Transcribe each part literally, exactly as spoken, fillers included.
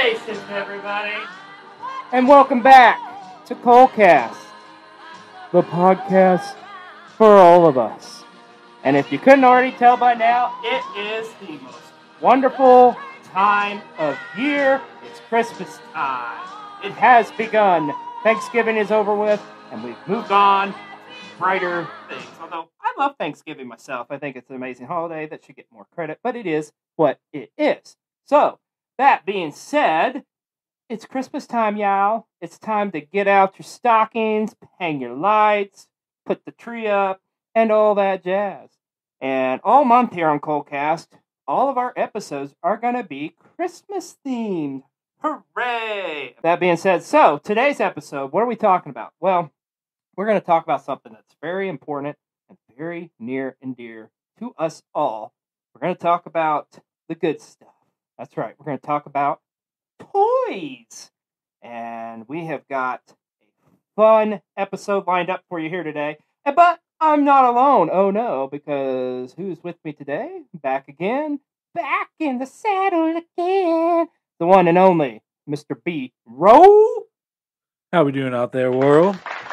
Salutations, everybody. And welcome back to Colecast, the podcast for all of us. And if you couldn't already tell by now, It is the most wonderful time of year. It's Christmas time. It has begun. Thanksgiving is over with, and we've moved on to brighter things. Although I love Thanksgiving myself. I think it's an amazing holiday that should get more credit, but it is what it is. So, that being said, it's Christmas time, y'all. It's time to get out your stockings, hang your lights, put the tree up, and all that jazz. And all month here on Colecast, all of our episodes are going to be Christmas themed. hooray. That being said, so today's episode, what are we talking about? Well, we're going to talk about something that's very important and very near and dear to us all. We're going to talk about the good stuff. That's right. We're going to talk about toys. And we have got a fun episode lined up for you here today. But I'm not alone. Oh no, because who's with me today? Back again. Back in the saddle again. The one and only Mister B. Rowe. How we doing out there, world?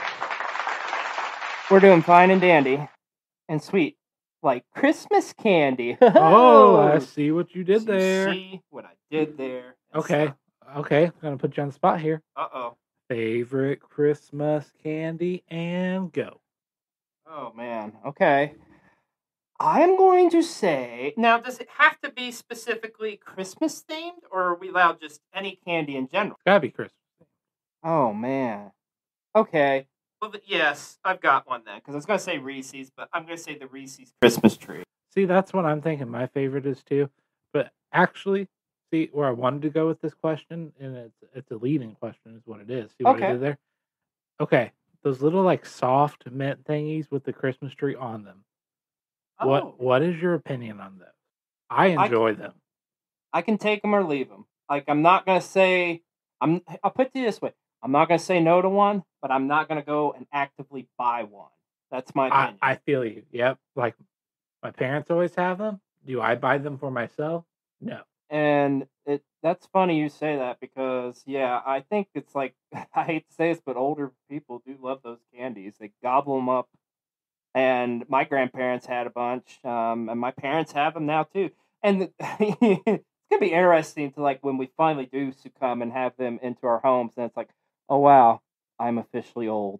We're doing fine and dandy. And sweet. Like Christmas candy. Oh, I see what you did So there. You see what I did there. and Okay, stuff. okay. I'm gonna put you on the spot here. Uh-oh. Favorite Christmas candy and go. Oh, man. Okay. I'm going to say... Now, does it have to be specifically Christmas themed, or are we allowed just any candy in general? Gotta be Christmas. Oh, man. Okay. Well, th- yes, I've got one then, because I was going to say Reese's, but I'm going to say the Reese's Christmas tree. See, that's what I'm thinking. My favorite is too. But actually, see where I wanted to go with this question, and it's it's a leading question, is what it is. See what Okay. I did there? Okay, those little like soft mint thingies with the Christmas tree on them. Oh. What What is your opinion on those? I enjoy them. I can take them or leave them. Like, I'm not going to say... I'm. I'll put it this way. I'm not going to say no to one, but I'm not going to go and actively buy one. That's my I, opinion. I feel you. Yep. Like my parents always have them. Do I buy them for myself? No. And it that's funny you say that because, yeah, I think it's like, I hate to say this, but older people do love those candies. They gobble them up. And my grandparents had a bunch, um, and my parents have them now too. And the, it's going to be interesting to, like, when we finally do succumb and have them into our homes, and it's like, oh, wow, I'm officially old.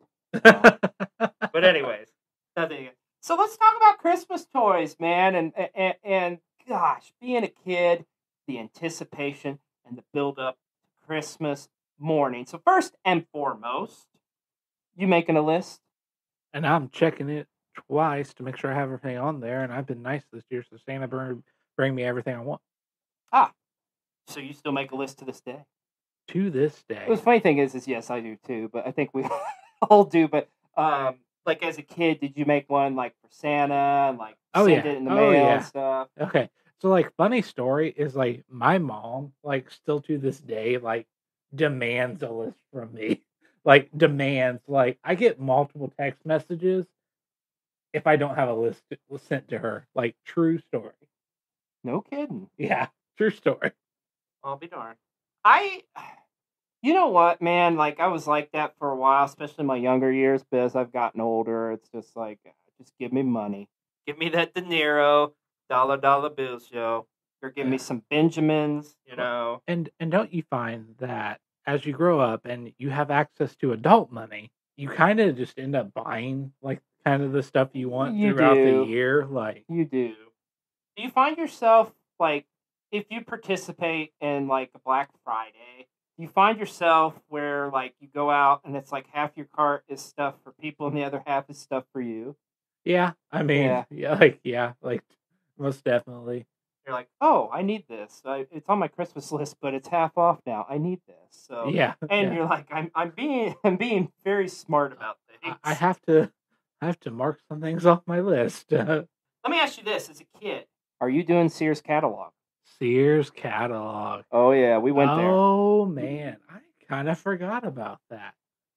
But anyways, nothing. So let's talk about Christmas toys, man. And, and, and gosh, being a kid, the anticipation and the build up to Christmas morning. So first and foremost, you making a list? And I'm checking it twice to make sure I have everything on there. And I've been nice this year, so Santa bring, bring me everything I want. Ah, so you still make a list to this day? To this day. The funny thing is, is yes, I do too, but I think we all do. But um, like as a kid, did you make one like for Santa and like Oh, send yeah. it in the Oh, mail yeah. and stuff? Okay. So, like, funny story is, like, my mom, like, still to this day, like, demands a list from me. Like, demands. Like, I get multiple text messages if I don't have a list sent to her. Like, true story. No kidding. Yeah, true story. I'll be darned. I, you know what, man? Like I was like that for a while, especially in my younger years. But as I've gotten older, it's just like, just give me money. Give me that De Niro dollar dollar bill show. Or give me some Benjamins, you know. And and don't you find that as you grow up and you have access to adult money, you kind of just end up buying like kind of the stuff you want You throughout do. the year? Like, You do. Do you find yourself like, if you participate in like a Black Friday, you find yourself where like you go out and it's like half your cart is stuff for people and the other half is stuff for you? yeah, I mean, Yeah. yeah, like, yeah, like, most definitely. You're like, oh, I need this. I, it's on my Christmas list, but it's half off now. I need this. So Yeah, and yeah. you're like, I'm I'm being I'm being very smart about things. I, I have to, I have to mark some things off my list. Uh, Let me ask you this: as a kid, Are you doing Sears catalog? Sears catalog. Oh yeah, we went there. Oh man, I kind of forgot about that.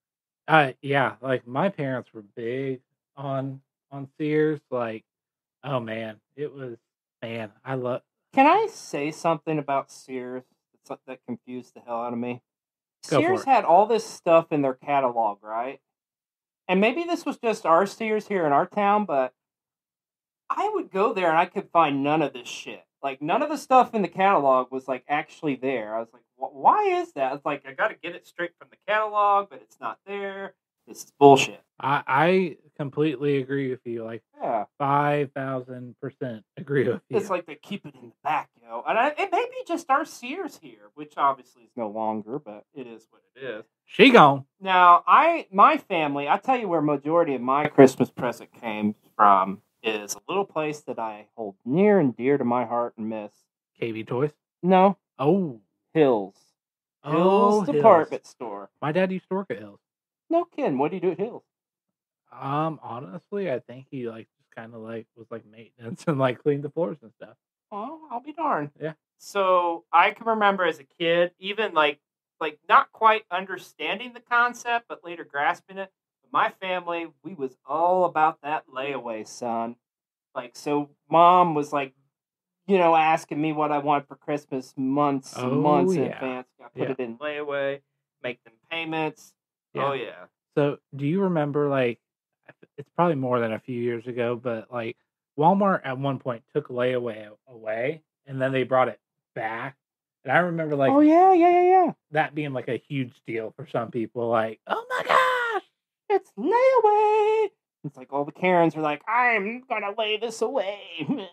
Uh, yeah, like my parents were big on on Sears. Like, oh man, it was man. I love. Can I say something about Sears that so- that confused the hell out of me. Go for Sears it. had all this stuff in their catalog, right? And maybe this was just our Sears here in our town, but I would go there and I could find none of this shit. Like, none of the stuff in the catalog was, like, actually there. I was like, "Wh- why is that?" It's like, I got to get it straight from the catalog, but it's not there. This is bullshit. I, I completely agree with you. Like Yeah. five thousand percent agree with you. It's like they keep it in the back, you know. And I, it may be just our Sears here, which obviously is no longer, but it is what it is. She gone. Now, I my family, I tell you where majority of my Christmas present came from is a little place that I hold near and dear to my heart and miss. K V Toys. No, Oh. Hills. Oh, Hills Hills. Department Store. My dad used to work at Hills. No kidding. What do you do at Hills? Um, honestly, I think he like just kind of like was like maintenance and like cleaned the floors and stuff. Oh, I'll be darned. Yeah. So I can remember as a kid, even like like not quite understanding the concept, but later grasping it. My family, we was all about that layaway, son. Like, so mom was like, you know, asking me what I want for Christmas months and Oh, months in yeah. advance. I put Yeah. it in layaway, make them payments. Yeah. Oh, yeah. So, do you remember like it's probably more than a few years ago, but like Walmart at one point took layaway away and then they brought it back. And I remember like oh, yeah, yeah, yeah, yeah. that being like a huge deal for some people. Like, oh my gosh, It's layaway. It's like all the Karens are like, I'm going to lay this away.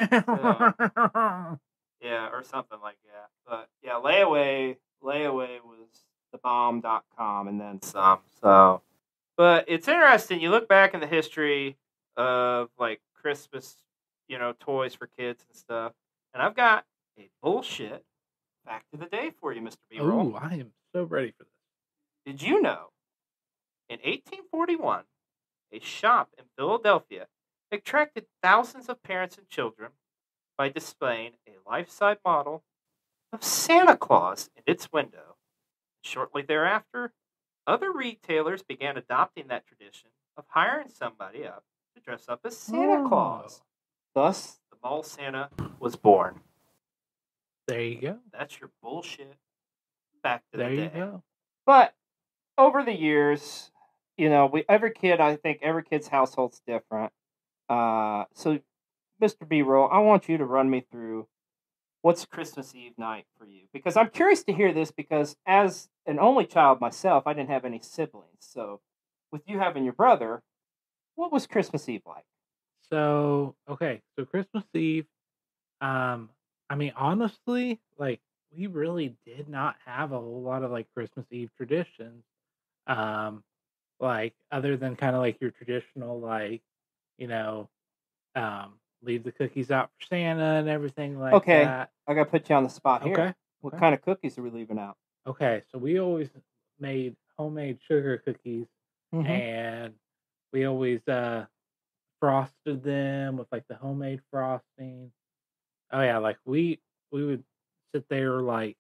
Yeah, or something like that. But yeah, layaway, layaway was the bomb dot com and then some. So, But it's interesting. You look back in the history of like Christmas, you know, toys for kids and stuff. And I've got a bullshit fact of the day for you, Mister B. Roll. oh, I am so ready for this. Did you know in eighteen forty-one, a shop in Philadelphia attracted thousands of parents and children by displaying a life-size model of Santa Claus in its window? Shortly thereafter, other retailers began adopting that tradition of hiring somebody up to dress up as Santa Oh. Claus. thus, The mall Santa was born. There you go. That's your bullshit fact of There the you day. go. but over the years, you know, we every kid, I think every kid's household's different. Uh, so, Mister B. Roll, I want you to run me through what's Christmas Eve night for you, because I'm curious to hear this. Because as an only child myself, I didn't have any siblings. So, with you having your brother, what was Christmas Eve like? So, okay, so Christmas Eve, um, I mean, honestly, like we really did not have a whole lot of like Christmas Eve traditions. Um, like other than kind of like your traditional, like, you know, um, leave the cookies out for Santa and everything like Okay, that. I got to put you on the spot here. Okay. What okay. kind of cookies are we leaving out? Okay, so we always made homemade sugar cookies Mhm. and we always uh frosted them with like the homemade frosting. Oh yeah, like we we would sit there like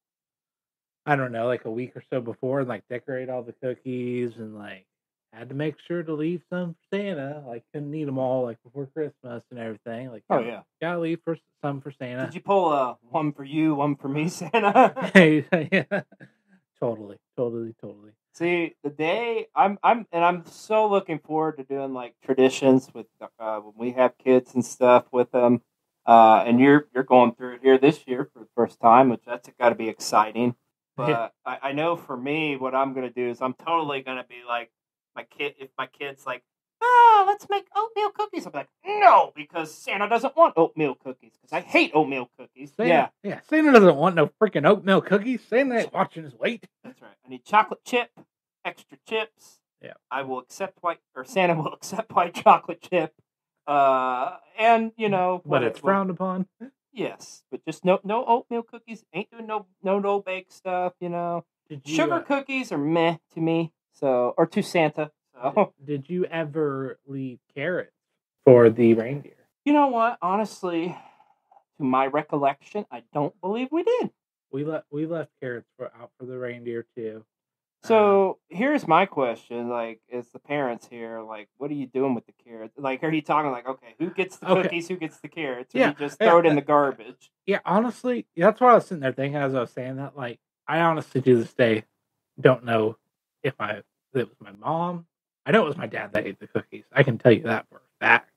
I don't know, like a week or so before and like decorate all the cookies and like had to make sure to leave some for Santa. Like couldn't eat them all like before Christmas and everything. Like Oh gotta, yeah. gotta leave for some for Santa. Did you pull a one for you, one for me, Santa? yeah, totally, totally, totally. See, the day I'm, I'm, and I'm so looking forward to doing like traditions with uh, when we have kids and stuff with them. Uh, and you're you're going through it here this year for the first time, which that's got to be exciting. But Yeah. I, I know for me, what I'm gonna do is I'm totally gonna be like my kid. If my kid's like, ah, let's make oatmeal cookies, I'm like, no, because Santa doesn't want oatmeal cookies because I hate oatmeal cookies. Santa, Yeah, yeah. Santa doesn't want no freaking oatmeal cookies. Santa ain't watching his weight. that's right. I need chocolate chip, extra chips. Yeah. I will accept white, or Santa will accept white chocolate chip. Uh, and you know, But what it's it- what- frowned upon. Yes, but just no no oatmeal cookies. Ain't doing no no no bake stuff. You know, Did you, sugar uh, cookies are meh to me. So or to Santa. So Did you ever leave carrots for the reindeer? you know what? Honestly, to my recollection, I don't believe we did. We left we left carrots for out for the reindeer too. So here's my question: like, as the parents here, like, what are you doing with the carrots? Like, are you talking like, okay, who gets the Okay. cookies, who gets the carrots, or Yeah, you just yeah, throw it in that- the garbage? Yeah, honestly, that's what I was sitting there thinking as I was saying that. Like, I honestly to this day don't know if my if it was my mom. I know it was my dad that ate the cookies. I can tell you that for a fact.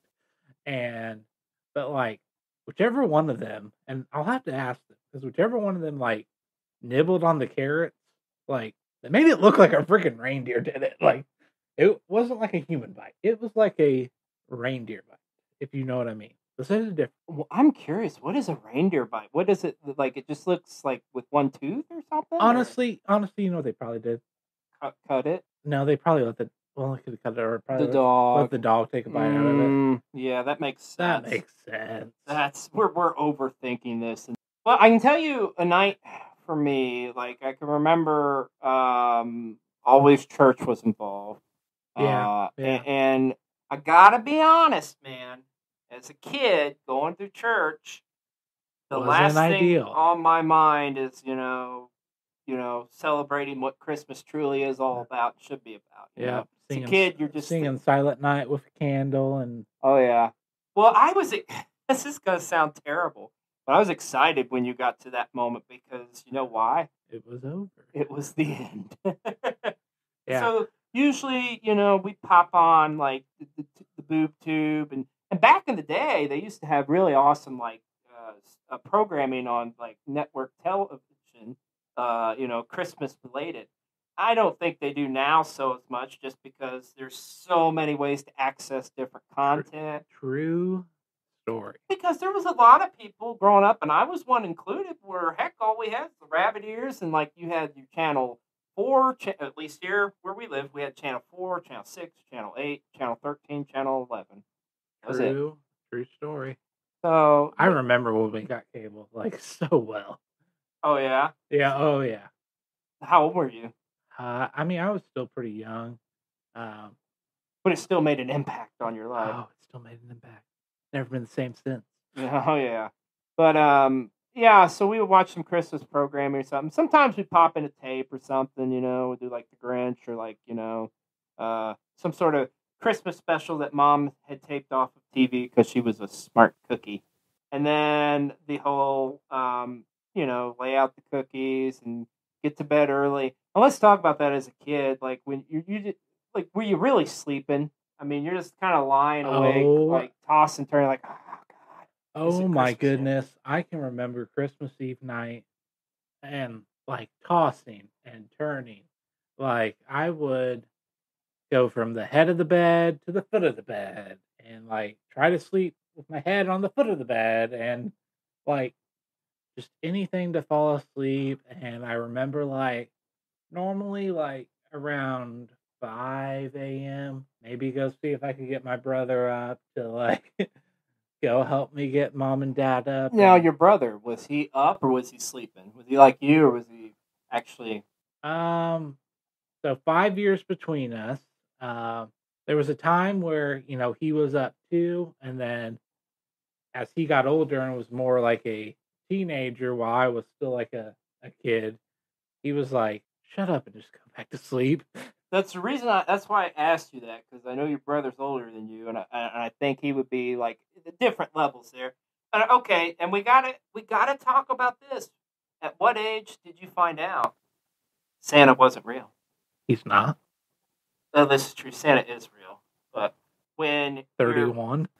And but like whichever one of them, and I'll have to ask them because whichever one of them like nibbled on the carrots, like they made it look like a freaking reindeer did it. Like it wasn't like a human bite. It was like a reindeer bite, if you know what I mean. This is different. Well, I'm curious. What is a reindeer bite? What is it like? It just looks like with one tooth or something. or Honestly, honestly, you know what they probably did? cut, cut it. No, they probably let the well, they could have cut it or probably The let, let dog. the dog take a bite out of it. Mm, yeah, that makes sense. That makes sense. That's we're we're overthinking this. And, well, I can tell you a night for me. Like I can remember, um, always church was involved. Yeah, Uh, yeah. and, and I gotta be honest, man. As a kid going through church, the Wasn't last thing ideal. on my mind is you know, you know, celebrating what Christmas truly is all about. Should be about. You Yeah, know, singing, as a kid, you're just singing "Silent Night" with a candle, and oh yeah. Well, I was. This is gonna sound terrible, but I was excited when you got to that moment because you know why? it was over. It was the end. Yeah. So usually, you know, we pop on like the, the, the boob tube, and and back in the day, they used to have really awesome like uh, s- uh, programming on like network television. Uh, you know, Christmas related. I don't think they do now so as much, just because there's so many ways to access different content. True story. Because there was a lot of people growing up, and I was one included, where heck, all we had was the rabbit ears, and like you had your channel four, cha- at least here where we live, we had channel four, channel six, channel eight, channel thirteen, channel eleven. That was it. True, true story. So I yeah. remember when we got cable like so well. Oh yeah. Yeah. Oh yeah. How old were you? Uh, I mean, I was still pretty young. Um, But it still made an impact on your life. oh, it still made an impact. Never been the same since. Oh yeah. But um yeah, so we would watch some Christmas programming or something. Sometimes we pop in a tape or something, you know, we do like the Grinch or like, you know, uh some sort of Christmas special that mom had taped off of T V because she was a smart cookie. And then the whole um, you know, lay out the cookies and get to bed early. Now let's talk about that as a kid. Like when you you did, like were you really sleeping? I mean, you're just kind of lying awake, Oh. like tossing, turning, like, oh god. Oh it my Christmas yet? goodness. I can remember Christmas Eve night and like tossing and turning. Like I would go from the head of the bed to the foot of the bed and like try to sleep with my head on the foot of the bed and like just anything to fall asleep. And I remember like normally like around five a m, maybe go see if I could get my brother up to like go help me get mom and dad up. Now, and- your brother, was he up or was he sleeping? Was he like you or was he actually? Um, so five years between us. Um, there was a time where you know he was up too, and then as he got older and was more like a teenager, while I was still like a a kid, he was like, "Shut up and just go back to sleep." That's the reason. I, that's why I asked you that, because I know your brother's older than you, and I, and I think he would be like the different levels there. Uh, okay, and we gotta we gotta talk about this. At what age did you find out Santa wasn't real? He's not Oh, this is true. Santa is real, but when you're- thirty-one.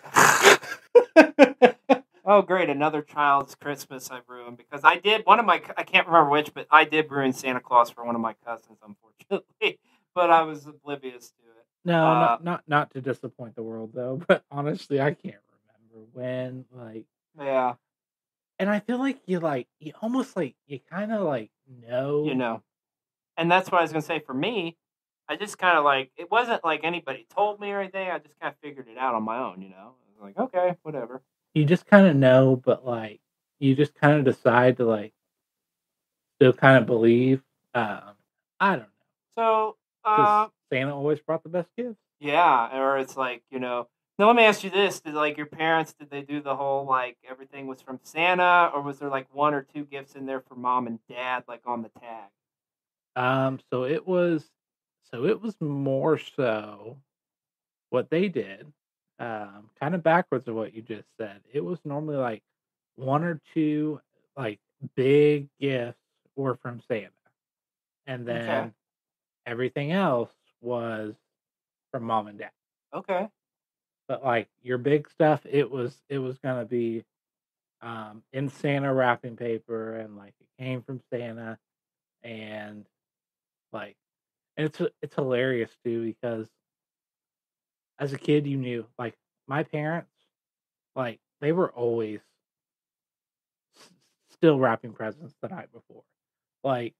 Oh, great! Another child's Christmas I ruined because I did one of my. I can't remember which, but I did ruin Santa Claus for one of my cousins, unfortunately. But I was oblivious to it. No, Uh, not not not to disappoint the world though, but honestly, I can't remember when like Yeah, and I feel like you like you almost like you kind of like know. you know, and that's what I was gonna say. For me, I just kind of like it wasn't like anybody told me or anything. I just kind of figured it out on my own. You know, I was like, okay, whatever. You just kind of know, but like you just kind of decide to like still kind of believe. Um, I don't know. So, 'Cause uh, Santa always brought the best gifts. yeah, or it's like you know. Now let me ask you this: Did like your parents? Did they do the whole like everything was from Santa, or was there like one or two gifts in there for mom and dad, like on the tag? Um, so it was, so it was more so what they did, um, kind of backwards of what you just said. It was normally like one or two like big gifts were from Santa, and Okay. then everything else was from mom and dad. Okay. But like your big stuff, it was it was gonna be um, in Santa wrapping paper, and like it came from Santa, and like and it's it's hilarious too because as a kid you knew like my parents like they were always s- still wrapping presents the night before, like,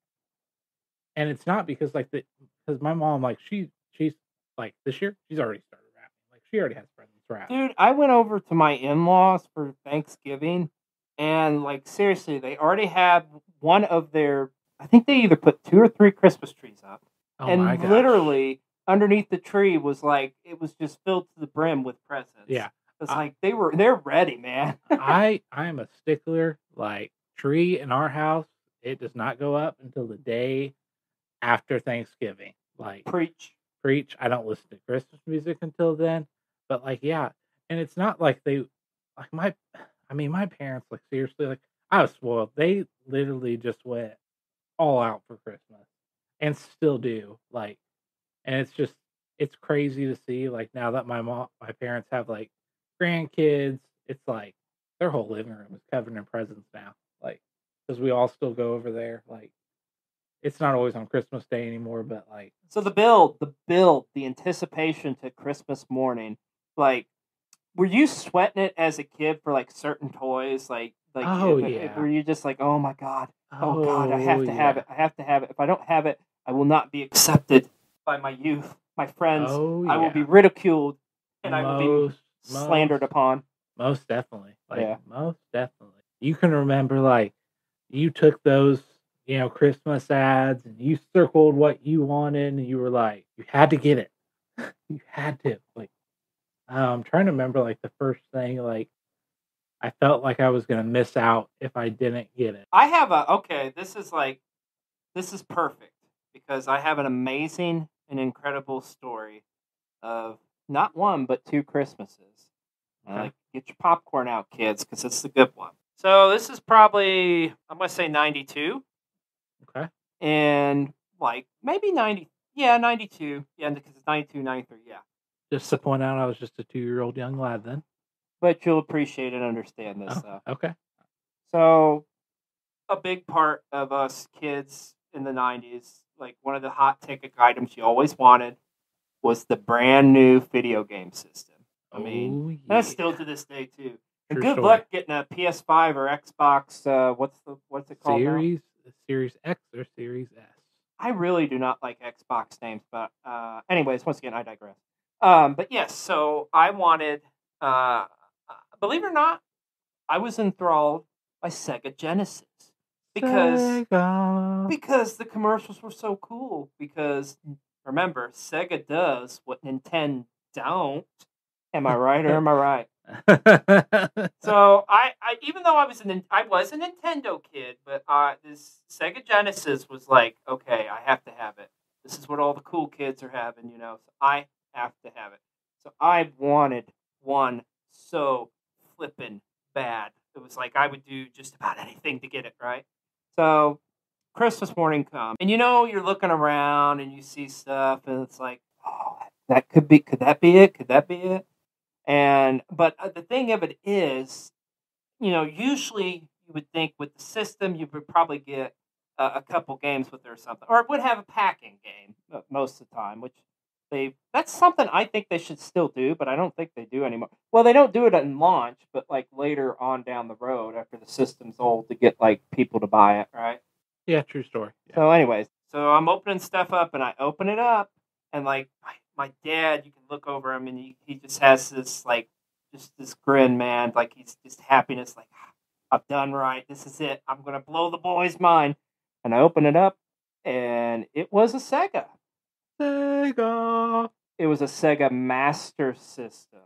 and it's not because like the because my mom like she she's like this year she's already started wrapping, like she already has presents wrapped. Dude, I went over to my in-laws for Thanksgiving, and like seriously, they already had one of their. I think they either put two or three Christmas trees up, Oh my and gosh, literally underneath the tree was like it was just filled to the brim with presents. yeah. It's like they were they're ready, man. I I am a stickler. Like tree in our house, it does not go up until the day after Thanksgiving. Like Preach. preach. I don't listen to Christmas music until then. But like, yeah, and it's not like they like my. I mean, my parents like seriously like I was spoiled. They literally just went all out for Christmas and still do. Like, and it's just it's crazy to see. Like now that my mom, my parents have like grandkids, it's like their whole living room is covered in presents now. Like because we all still go over there. Like it's not always on Christmas Day anymore, but like So the build, the build, the anticipation to Christmas morning, like were you sweating it as a kid for like certain toys? Like like oh it, it- yeah, were you just like, oh my god, oh god, I oh have to have yeah, it, I have to have it. If I don't have it, I will not be accepted by my youth, my friends. oh I will be yeah, ridiculed, and I will be most most slandered upon. most definitely, like Yeah. most definitely. You can remember like you took those, you know, Christmas ads and you circled what you wanted and you were like, you had to get it. You had to. Like, uh, I'm trying to remember like the first thing, like, I felt like I was going to miss out if I didn't get it. I have a okay. This is like this is perfect because I have an amazing and incredible story of not one but two Christmases. And Okay. like, get your popcorn out, kids, because it's the good one. So this is probably I'm gonna say ninety-two, Okay. and like maybe ninety, yeah, ninety-two, yeah, because it's ninety-two, ninety-three, yeah. Just to point out, I was just a two year old young lad then. But you'll appreciate and understand this Oh, though. okay. So a big part of us kids in the nineties, like one of the hot ticket items you always wanted was the brand new video game system. I mean, Oh, that's yeah. still to this day too. And True good story. luck getting a P S five or Xbox. Uh, what's the what's it called now? Series, Series X or Series S? I really do not like Xbox names, but uh, anyways, once again, I digress. Um, but yes, so I wanted, uh, believe it or not, I was enthralled by Sega Genesis because Sega. because the commercials were so cool. Because remember, Sega does what Nintendo don't. Am I right or am I right? So I, I even though I was an I was a Nintendo kid, but uh, this Sega Genesis was like, okay, I have to have it. This is what all the cool kids are having, you know. So I have to have it. So I wanted one so flippin' bad. It was like I would do just about anything to get it, right? So Christmas morning comes, and you know you're looking around and you see stuff, and it's like, oh, that could be, could that be it? Could that be it? And but uh, the thing of it is, you know, usually you would think with the system you would probably get a, a couple games with it or something, or it would have a packing game uh, most of the time, which they that's something I think they should still do, but I don't think they do anymore. Well, they don't do it in launch, but like later on down the road after the system's old to get like people to buy it, right? Yeah, true story. Yeah. So, anyways, so I'm opening stuff up, and I open it up, and like my, my dad, you can look over him, and he, he just has this like just this grin, man, like he's just happiness, like I've done right. This is it. I'm gonna blow the boy's mind. And I open it up, and it was a Sega. Sega. It was a Sega Master System.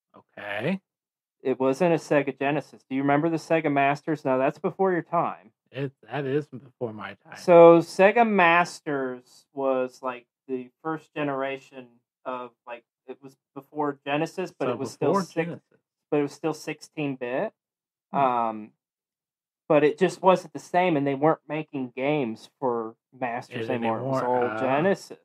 Okay. It wasn't a Sega Genesis. Do you remember the Sega Masters? No, that's before your time. It that is before my time. So Sega Masters was like the first generation of like it was before Genesis, but So it was still before six, Genesis. but it was still sixteen bit. Hmm. Um, but it just wasn't the same, and they weren't making games for Masters It anymore. It was anymore. all Uh, Genesis.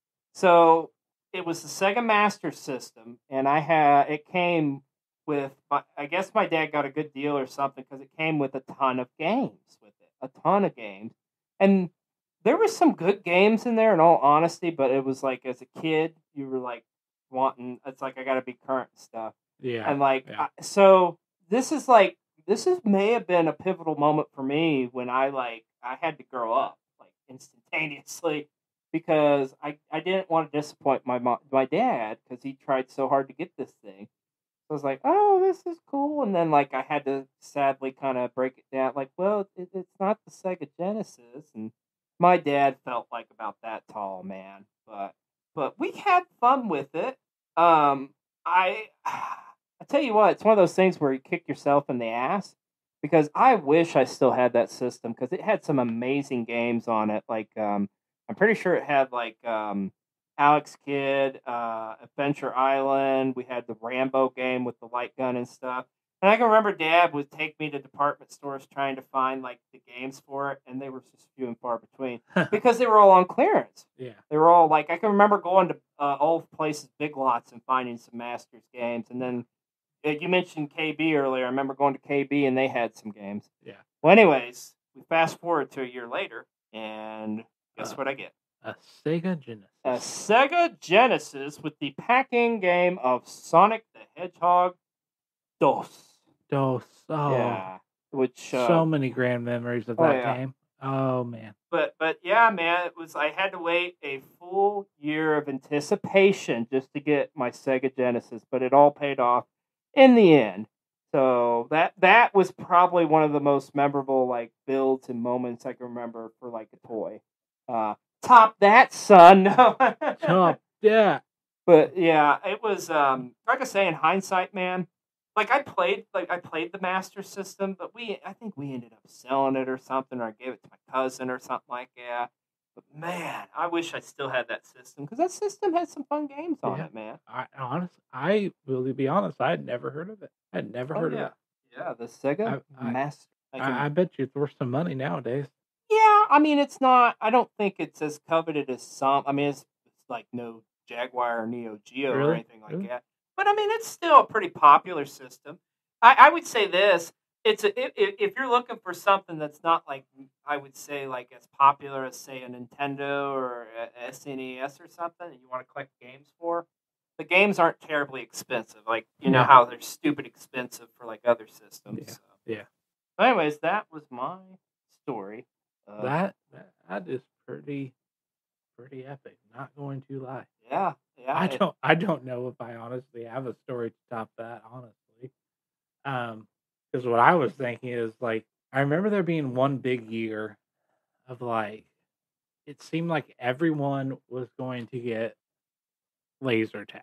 So it was the Sega Master System, and I had it came with. my- I guess my dad got a good deal or something because it came with a ton of games with it, a ton of games, and there were some good games in there. In all honesty, but it was like as a kid, you were like wanting. It's like I got to be current and stuff, yeah. and like yeah. I, so. This is like this is may have been a pivotal moment for me when I like I had to grow up like instantaneously because I, I didn't want to disappoint my mom, my dad because he tried so hard to get this thing. So I was like, oh, this is cool, and then like I had to sadly kind of break it down, like, well, it, it's not the Sega Genesis, and my dad felt like about that tall, man, but but we had fun with it. Um, I I tell you what, it's one of those things where you kick yourself in the ass because I wish I still had that system because it had some amazing games on it. Like, um, I'm pretty sure it had like um, Alex Kidd, uh, Adventure Island. We had the Rambo game with the light gun and stuff. And I can remember Dad would take me to department stores trying to find like the games for it, and they were just few and far between because they were all on clearance. yeah. They were all like I can remember going to uh, old places, Big Lots, and finding some Masters games. And then uh, you mentioned K B earlier. I remember going to K B and they had some games. Yeah. Well, anyways, we fast forward to a year later, and guess Uh, what I get? A Sega Genesis. A Sega Genesis with the packing game of Sonic the Hedgehog Dos. Dos. Oh, Yeah, which uh, so many grand memories of oh, that yeah. game. Oh man. But but yeah, man, it was I had to wait a full year of anticipation just to get my Sega Genesis, but it all paid off in the end. So that that was probably one of the most memorable like builds and moments I can remember for like a toy. Uh, top that, son. No. Top yeah. But yeah, it was um like I say in hindsight, man. Like I played like I played the Master System, but we I think we ended up selling it or something, or I gave it to my cousin or something like that. But man, I wish I still had that system because that system had some fun games on Yeah. it, man. I honest, I will be honest. I had never heard of it. I had never Oh heard yeah, of it. yeah, the Sega I, I, Master. I can, I, I bet you it's worth some money nowadays. yeah, I mean it's not. I don't think it's as coveted as some. I mean it's, it's like no Jaguar or Neo Geo or Really? anything like Really? that. But I mean it's still a pretty popular system. I, I would say this: it's a, if, if you're looking for something that's not like I would say like as popular as say a Nintendo or a S N E S or something, and you want to collect games for. The games aren't terribly expensive, like you know Yeah. how they're stupid expensive for like other systems. Yeah. So. Yeah. Anyways, that was my story. Of, That, that that is pretty pretty epic. Not going to lie. yeah, yeah. I it- don't I don't know if I honestly have a story to top that. Honestly, um, because what I was thinking is like I remember there being one big year of like it seemed like everyone was going to get laser tag.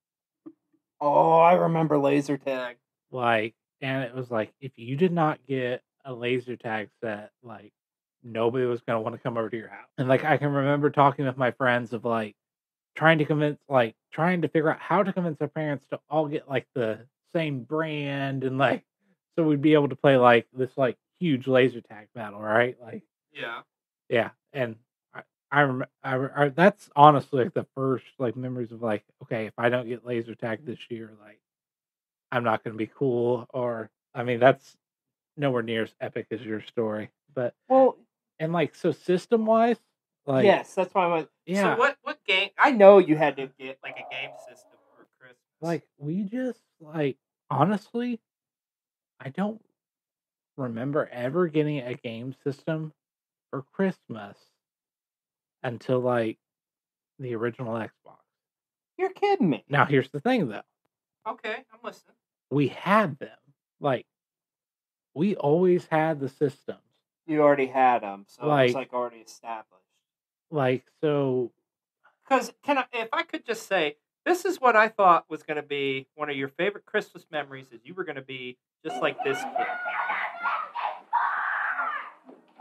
oh, I remember laser tag. Like, and it was like if you did not get a laser tag set, like nobody was gonna want to come over to your house. And like I can remember talking with my friends of like trying to convince, like trying to figure out how to convince our parents to all get like the same brand and like so we'd be able to play like this like huge laser tag battle, right? Like, Yeah. yeah, and I I, rem- I, re- I that's honestly like the first like memories of like okay, if I don't get laser tag this year, like I'm not going to be cool, or I mean that's nowhere near as epic as your story, but Well, and like so system wise, like yes, that's why I went. yeah, So what? What game? I know you had to get like a game system for Christmas. like we just like honestly, I don't remember ever getting a game system for Christmas until like the original Xbox. You're kidding me. Now here's the thing though. Okay, I'm listening. We had them. Like we always had the systems. You already had them, so it Like- was like already established. Like so Because can I, if I could just say, this is what I thought was going to be one of your favorite Christmas memories, is you were going to be just like this kid.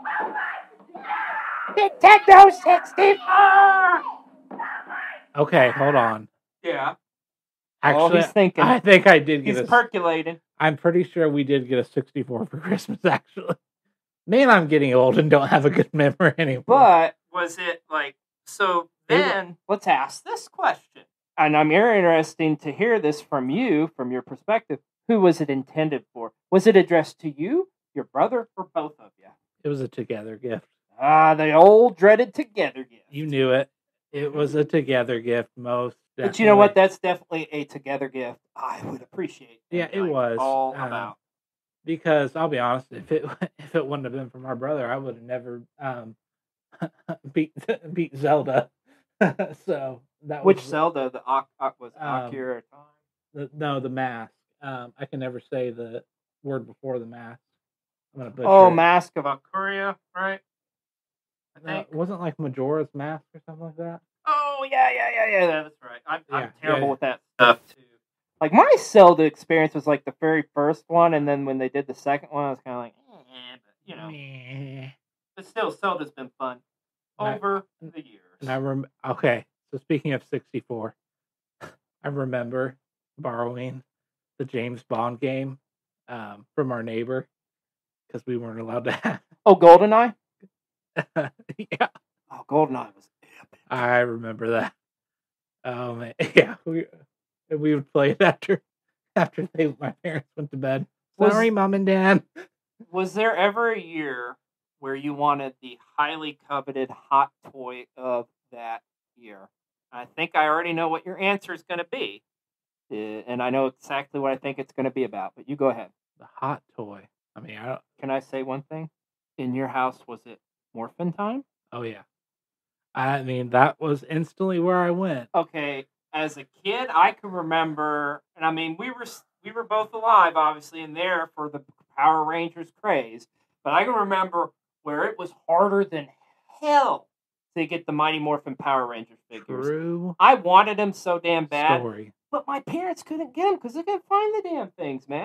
Nintendo sixty-four! Okay, hold on. Yeah. Actually, oh, he's thinking. I think I did get He's a. percolating. I'm pretty sure we did get a sixty-four for Christmas. Actually, man, I'm getting old and don't have a good memory anymore. But Was it like so? It wa- Then let's ask this question. and I'm very interesting to hear this from you, from your perspective. Who was it intended for? Was it addressed to you, your brother, or both of you? It was a together gift. Ah, the old dreaded together gift. You knew it. It was a together gift, most. But you know what? definitely. That's definitely a together gift I would appreciate. Yeah, and it like was, all um, about. Because I'll be honest, if it if it wouldn't have been for my brother, I would have never um, beat beat Zelda. So that Which was Zelda? The Ak- Ak- was Um, Akira? the, no the mask. Um, I can never say the word before the mask. I'm gonna butcher Oh, it. Mask of Valkyria, right? I No, think. it wasn't like Majora's Mask or something like that. Oh yeah, yeah, yeah, yeah. That's right. I'm, Yeah, I'm terrible yeah. with that stuff too. Like my Zelda experience was like the very first one, and then when they did the second one, I was kind of like, Eh, but you know, Meh. but still, Zelda's been fun Right. over the years. And I rem- okay. So speaking of sixty-four, I remember borrowing the James Bond game um, from our neighbor because we weren't allowed to have. oh, GoldenEye. Yeah, Oh, GoldenEye was epic. I remember that. Oh man, yeah, we we would play it after after they my parents went to bed. Was- Sorry, mom and dad. Was there ever a year where you wanted the highly coveted hot toy of that year? I think I already know what your answer is going to be. Uh, and I know exactly what I think it's going to be about, but you go ahead. The hot toy. I mean, I don't. Can I say one thing? In your house, was it Morphin time? Oh yeah. I mean, that was instantly where I went. Okay, as a kid, I can remember, and I mean, we were we were both alive, obviously, and there for the Power Rangers craze. But I can remember where it was harder than hell to get the Mighty Morphin Power Rangers figures. True I wanted them so damn bad, story. but my parents couldn't get them because they couldn't find the damn things, man.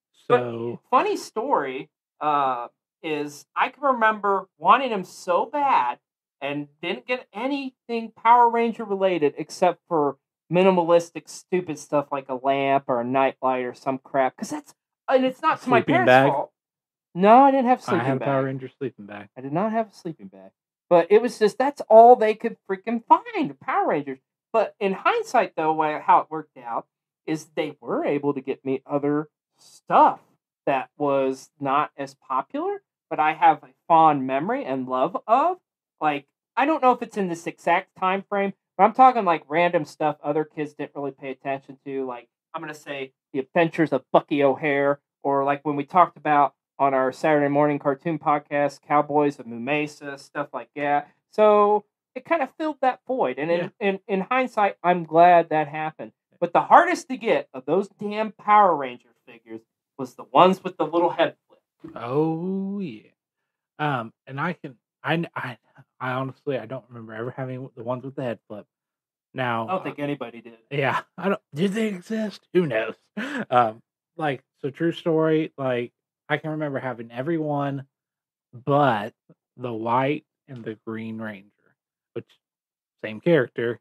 So Funny story uh, is I can remember wanting them so bad and didn't get anything Power Ranger related except for minimalistic, stupid stuff like a lamp or a nightlight or some crap. Because that's and it's not to my Sleeping parents' bag? fault. No, I didn't have a I sleeping had a bag. Power Ranger sleeping bag. I did not have a sleeping bag. But it was just, that's all they could freaking find, Power Rangers. But in hindsight, though, why- how it worked out is they were able to get me other stuff that was not as popular, but I have a fond memory and love of. Like, I don't know if it's in this exact time frame, but I'm talking like random stuff other kids didn't really pay attention to. Like, I'm going to say The Adventures of Bucky O'Hare, or like when we talked about on our Saturday morning cartoon podcast, Cowboys of Moo Mesa, stuff like that. So it kind of filled that void. And in, Yeah. in, in hindsight, I'm glad that happened. But the hardest to get of those damn Power Ranger figures was the ones with the little head flip. Oh yeah. Um, and I can I I I honestly I don't remember ever having the ones with the head flip. Now I don't think anybody did. Yeah, I don't. Did they exist? Who knows? Um, like so, true story. Like I can remember having every one, but the white and the Green Ranger, which same character.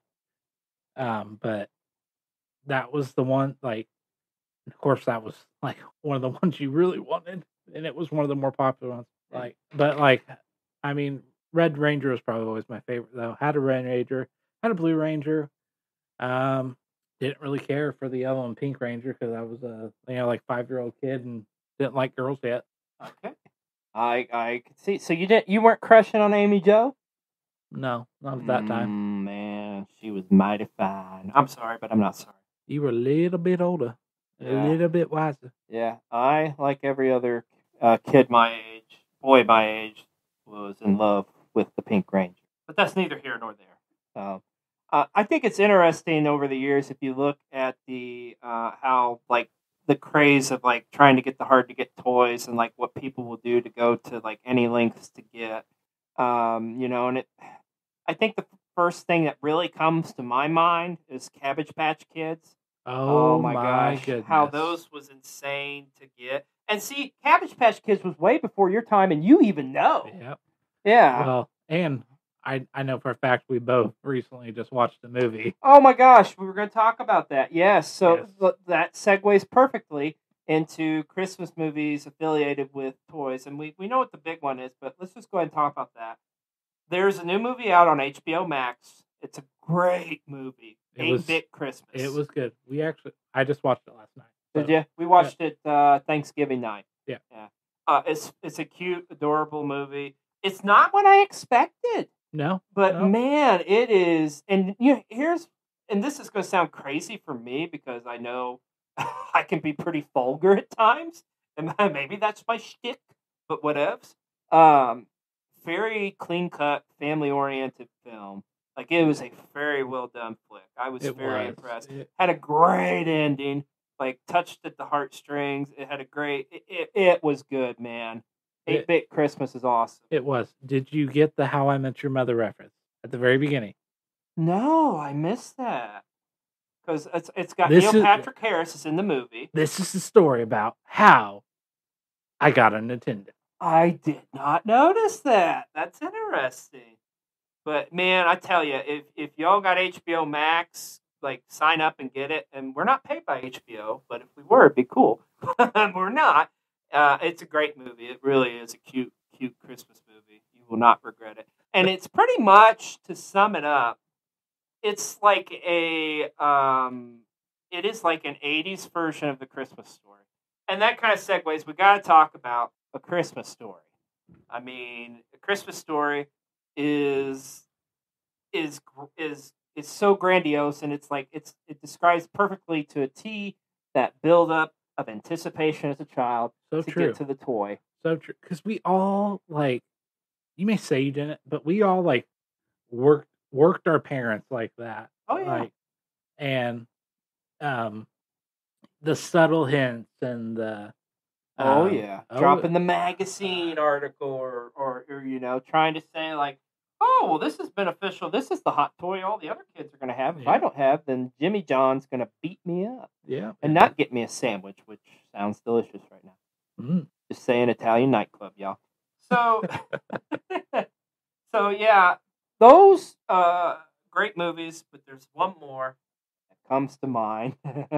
Um, but that was the one. Like, of course, that was like one of the ones you really wanted, and it was one of the more popular ones. Like, but like, I mean, Red Ranger was probably always my favorite though. Had a Red Ranger, had a Blue Ranger. Um, didn't really care for the yellow and pink Ranger because I was a you know like five year old kid and didn't like girls yet. Okay. I I could see. So you didn't you weren't crushing on Amy Jo? No, not at that time. Mm, man, she was mighty fine. I'm sorry, but I'm not sorry. You were a little bit older, Yeah. a little bit wiser. Yeah, I, like every other uh, kid my age, boy my age, was in love with the Pink Ranger. But that's neither here nor there. Um, uh, I think it's interesting over the years if you look at the uh, how like the craze of like trying to get the hard to get toys and like what people will do to go to like any lengths to get, um, you know, and it. I think the first thing that really comes to my mind is Cabbage Patch Kids. Oh, Oh my my, gosh, goodness! How those was insane to get. And see, Cabbage Patch Kids was way before your time, and you even know. Yep. Yeah. Well, and I I know for a fact we both recently just watched the movie. Oh my gosh, we were going to talk about that. Yes, so Yes. th- that segues perfectly into Christmas movies affiliated with toys, and we, we know what the big one is, but let's just go ahead and talk about that. There's a new movie out on H B O Max. It's a great movie, It was eight-Bit Christmas. it was good. We actually I just watched it last night. Did so- you? We watched it uh, Thanksgiving night. Yeah. Yeah. Uh, it's it's a cute, adorable movie. It's not what I expected. No, But no. man, it is, and you know, here's, and this is going to sound crazy for me because I know I can be pretty vulgar at times, and maybe that's my shtick. But whatevs. Um, very clean cut, family oriented film. Like it was a very well done flick. I was It very was. impressed. It- Had a great ending. Like touched at the heartstrings. It had a great. It, it, it was good, man. It- eight Bit Christmas is awesome. It was. Did you get the How I Met Your Mother reference at the very beginning? No, I missed that. Because it's it's got This Neil is- Patrick Harris is in the movie. This is the story about how I got a Nintendo. I did not notice that. That's interesting. But man, I tell you, if if y'all got H B O Max, like sign up and get it. And we're not paid by H B O, but if we were, it'd be cool. We're not. Uh, it's a great movie. It really is a cute, cute Christmas movie. You will not regret it. And it's pretty much, to sum it up, it's like a um, it is like an eighties version of the Christmas Story. And that kind of segues. We got to talk about A Christmas Story. I mean, A Christmas Story is is is is so grandiose, and it's like it's it describes perfectly to a T that build up of anticipation as a child So to true. get to the toy. So true. Because we all, like, you may say you didn't, but we all, like, worked worked our parents like that. Oh yeah. Like, and um, the subtle hints and the. Oh um, yeah, oh, dropping the magazine article, or, or or you know, trying to say like, oh well, this is beneficial. This is the hot toy all the other kids are going to have. If I Yeah. don't have, then Jimmy John's going to beat me up Yeah. and not get me a sandwich, which sounds delicious right now. Mm. Just saying, Italian nightclub, y'all. So, so yeah, those uh great movies, but there's one more that comes to mind.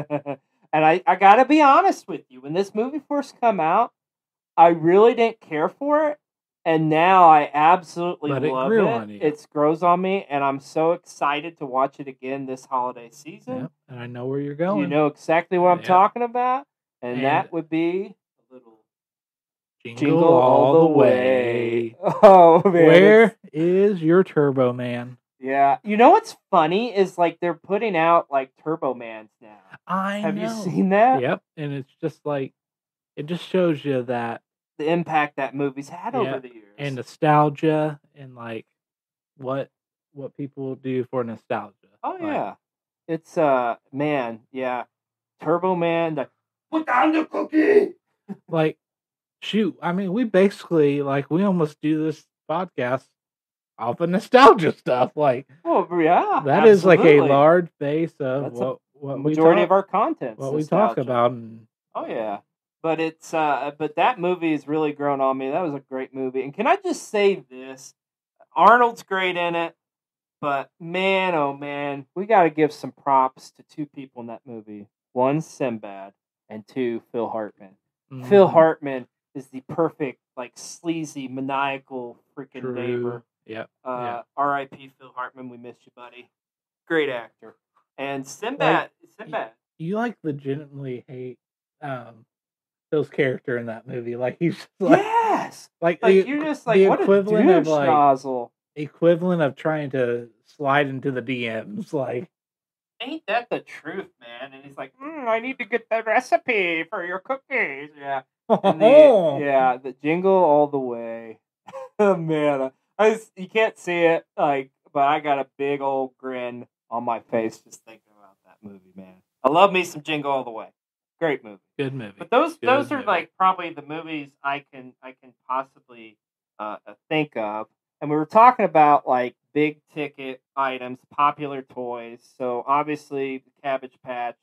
And I, I gotta be honest with you, when this movie first come out, I really didn't care for it, and now I absolutely But it love grew it. on you. It grows on me, and I'm so excited to watch it again this holiday season. Yep. And I know where you're Do going. you know exactly what I'm Yep. talking about? And, And- that would be a little Jingle, Jingle all the way. Oh man, it's- Where is your Turbo Man? Yeah, you know what's funny is like they're putting out like Turbo Mans now. I Have know. you seen that? Yep. And it's just like, it just shows you that The impact that movie's had Yeah, over the years. and nostalgia and like what what people do for nostalgia. oh Like, yeah, it's uh man, yeah, Turbo Man. The, put down the cookie. like shoot, I mean, we basically like we almost do this podcast off of nostalgia stuff. Like Oh yeah, that is like a absolutely. large base of That's a what what majority we of talk, our content. what we talk about. And Oh yeah, but it's uh, but that movie has really grown on me. That was a great movie. And can I just say this? Arnold's great in it, but man, oh man, we got to give some props to two people in that movie. One, Sinbad, and two, Phil Hartman. Phil Mhm. Hartman is the perfect, like sleazy, maniacal freaking True. neighbor. Yep. Uh, Yeah. R I P Phil Hartman, we miss you, buddy. Great actor. And Sinbad, Sinbad. You like legitimately hate um Phil's character in that movie. Like he's just like Yes. like, Like the, you're just the like, what a equivalent of douche like nozzle. equivalent of trying to slide into the D Ms. Like Ain't that the truth, man? And he's like, mm, I need to get the recipe for your cookies. Yeah. And the, yeah, the jingle all the way. Oh, man, I just, you can't see it, like, but I got a big old grin on my face just thinking about that movie, man. I love me some Jingle All the Way. Great movie. Good movie. But those Good those are movie. like probably the movies I can I can possibly uh, uh, think of. And we were talking about like big ticket items, popular toys. So obviously the Cabbage Patch.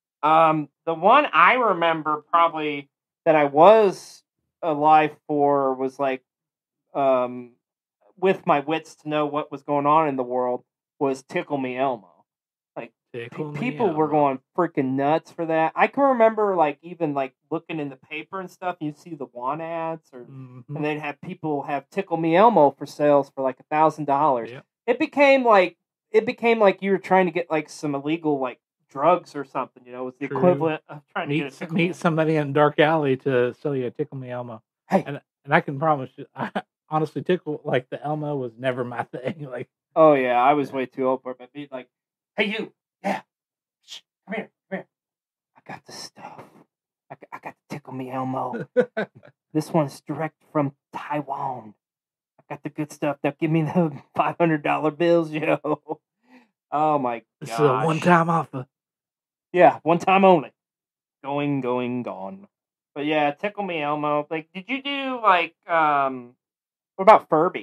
Um, the one I remember probably that I was alive for was like um, with my wits to know what was going on in the world was Tickle Me Elmo. Like Tickle pe- Me people were Elmo. going freaking nuts for that. I can remember like even like looking in the paper and stuff. You see the want ads, or Mhm. and they'd have people have Tickle Me Elmo for sales for like a thousand dollars. Yep. It became like it became like you were trying to get like some illegal like drugs or something. You know, it was the True. equivalent of trying to Meet get a s- Tickle Me. meet somebody in a dark alley to sell you a Tickle Me Elmo. Hey, And and I can promise you, I, honestly, Tickle like the Elmo was never my thing. Like, oh yeah, I was Yeah. way too old for it. But be like, hey you, yeah, shh, come here, come here. I got the stuff. I got, I got the Tickle Me Elmo. This one's direct from Taiwan. I got the good stuff. Now give me the five hundred dollar bills, yo. Oh my this is a gosh. one-time offer. Yeah, one time only. Going, going, gone. But yeah, Tickle Me Elmo. Like, did you do like um? What about Furby?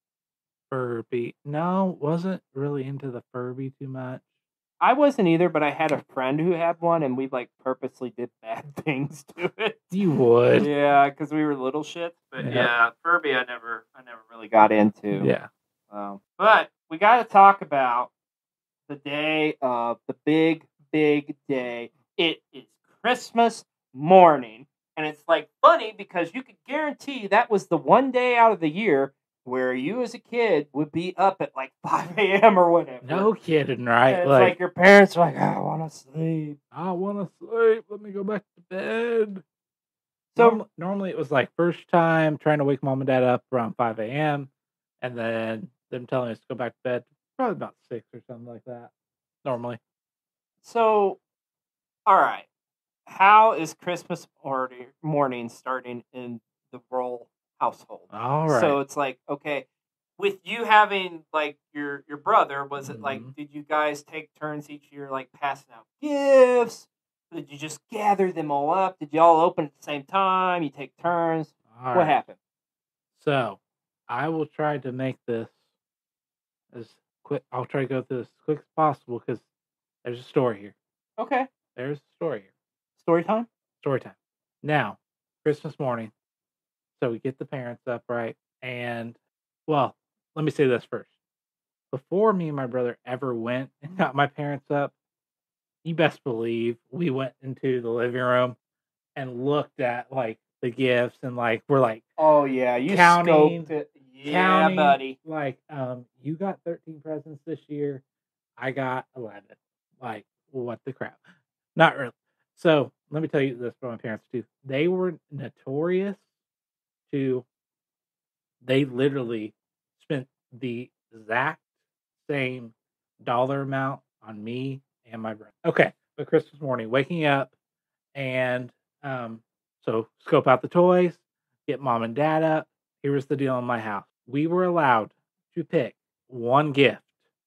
Furby. No, wasn't really into the Furby too much. I wasn't either, but I had a friend who had one, and we like purposely did bad things to it. You would. Yeah, because we were little shits. But Yeah. yeah, Furby, I never, I never really got into. Yeah. Um, but we got to talk about the day of the big, big day. It is Christmas morning, and it's like funny because you could guarantee that was the one day out of the year where you as a kid would be up at like five a.m. or whatever. No kidding, right? And it's like, like, your parents are like, I want to sleep. I want to sleep. Let me go back to bed. So Norm- normally it was like first time trying to wake mom and dad up around five a.m. and then them telling us to go back to bed probably about six or something like that. Normally. So, all right. How is Christmas morning, morning starting in the rural household? All right. So it's like, okay, with you having like your your brother, was it like, Mhm. did you guys take turns each year, like passing out gifts? Did you just gather them all up? Did you all open at the same time? You take turns? All What right. happened? So I will try to make this as quick. I'll try to go through this as quick as possible because there's a story here. Okay, There's a story here. story time. Story time. Now, Christmas morning. So we get the parents up, right? And, well, let me say this first. Before me and my brother ever went and got my parents up, you best believe we went into the living room and looked at like the gifts and like we're like Oh yeah, you Counting- scoped it. Yeah, counting, buddy. like um you got thirteen presents this year, I got eleven. Like, what the crap? Not really. So let me tell you this about my parents too. They were notorious to they literally spent the exact same dollar amount on me and my brother. Okay, but Christmas morning, waking up and um, so scope out the toys, get mom and dad up. Here was the deal in my house: we were allowed to pick one gift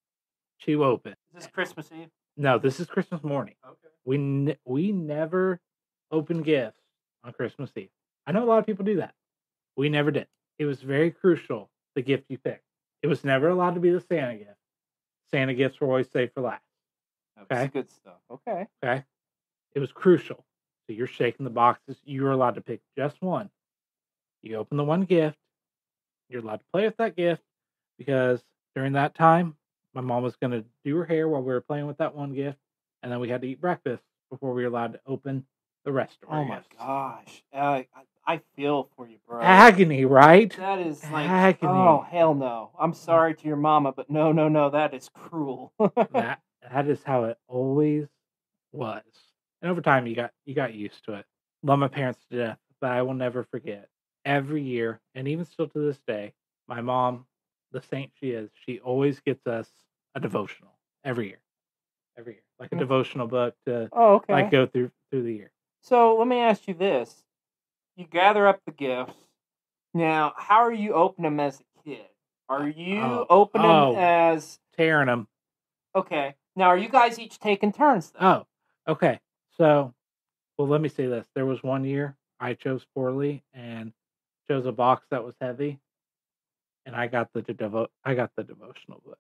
to open. Is this Christmas Eve? No, this is Christmas morning. Okay. We ne- we never open gifts on Christmas Eve. I know a lot of people do that. We never did. It was very crucial the gift you picked. It was never allowed to be the Santa gift. Santa gifts were always saved for last. That's Okay. good stuff. Okay. Okay. It was crucial. So you're shaking the boxes. You were allowed to pick just one. You open the one gift. You're allowed to play with that gift because during that time, my mom was going to do her hair while we were playing with that one gift. And then we had to eat breakfast before we were allowed to open the rest of our Oh my gifts. gosh. Uh, I, I feel for you, bro. Agony, right? That is like, Agony. oh, hell no. I'm sorry to your mama, but no, no, no. That is cruel. that that is how it always was. And over time you got you got used to it. Love my parents to death, but I will never forget. Every year, and even still to this day, my mom, the saint she is, she always gets us a devotional every year. Every year. Like a Mm. devotional book to Oh, okay. like go through through the year. So let me ask you this. You gather up the gifts. Now, how are you opening them as a kid? Are you Oh, opening oh. as... Tearing them. Okay. Now, are you guys each taking turns, though? Oh, okay. So, well, let me say this. There was one year I chose poorly and chose a box that was heavy, and I got the devo- I got the devotional book,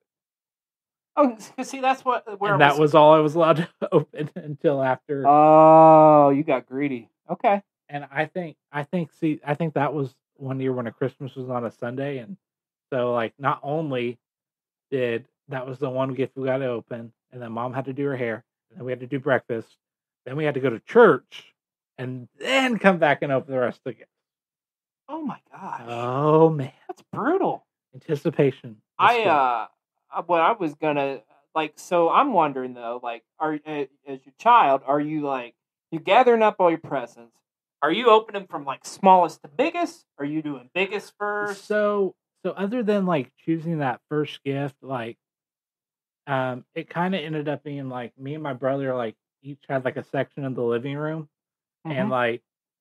Oh, 'cause see, that's what... Where and it that was all I was allowed to open until after. Oh, you got greedy. Okay. and I think I think see I think that was one year when a Christmas was on a Sunday, and So like not only did that was the one gift we got to open, and then mom had to do her hair, and then we had to do breakfast, then we had to go to church, and then come back and open the rest of the gifts. Oh my gosh. Oh man, That's brutal. anticipation. I uh, uh, what I was gonna like. So I'm wondering though, like, are uh, as your child, are you like you gathering up all your presents? Are you opening from like smallest to biggest? Are you doing biggest first? So so other than like choosing that first gift, like um, it kind of ended up being like me and my brother like each had like a section in the living room, and Mhm. like